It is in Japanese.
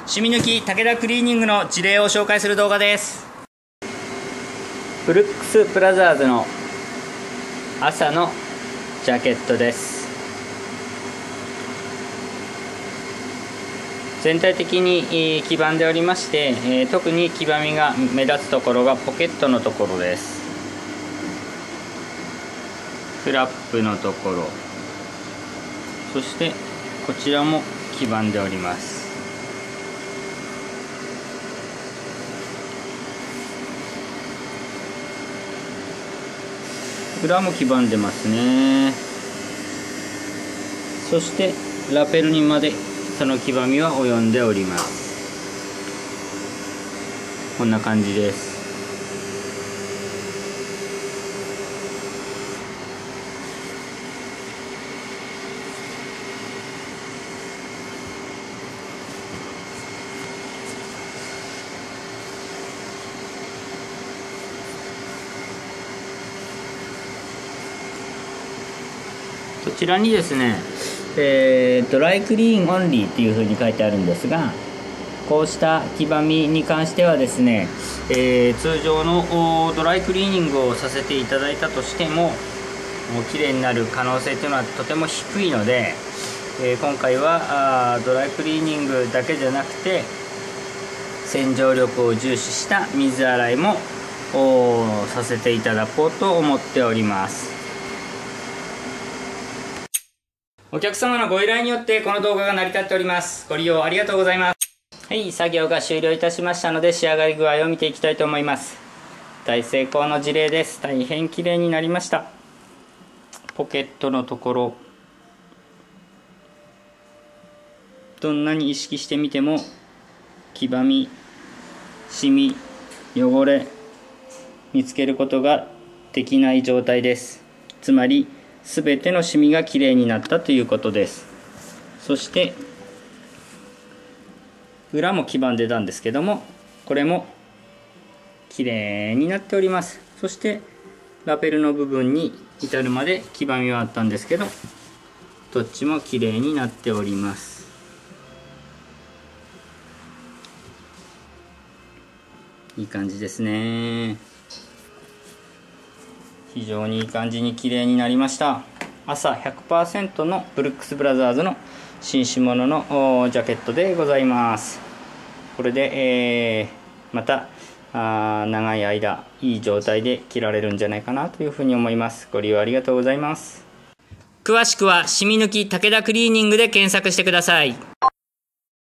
シミ抜き武田クリーニングの事例を紹介する動画です。ブルックスブラザーズの朝のジャケットです。全体的に黄ばんでおりまして、特に黄ばみが目立つところがポケットのところです。フラップのところ、そしてこちらも黄ばんでおります。裏も黄ばんでますね。そしてラペルにまでその黄ばみは及んでおります。こんな感じです。こちらにですね、ドライクリーンオンリーっていうふうに書いてあるんですが、こうした黄ばみに関してはですね、通常のドライクリーニングをさせていただいたとしても綺麗になる可能性というのはとても低いので、今回はドライクリーニングだけじゃなくて洗浄力を重視した水洗いもさせていただこうと思っております。お客様のご依頼によってこの動画が成り立っております。ご利用ありがとうございます。はい、作業が終了いたしましたので仕上がり具合を見ていきたいと思います。大成功の事例です。大変綺麗になりました。ポケットのところ、どんなに意識してみても黄ばみ、シミ、汚れ見つけることができない状態です。つまりすべてのシミがきれいになったということです。そして裏も黄ばんでたんですけども、これもきれいになっております。そしてラペルの部分に至るまで黄ばみはあったんですけど、どっちもきれいになっております。いい感じですね。非常にいい感じに綺麗になりました。朝 100% のブルックスブラザーズの紳士物のジャケットでございます。これで、また長い間いい状態で着られるんじゃないかなというふうに思います。ご利用ありがとうございます。詳しくはシミ抜き武田クリーニングで検索してください。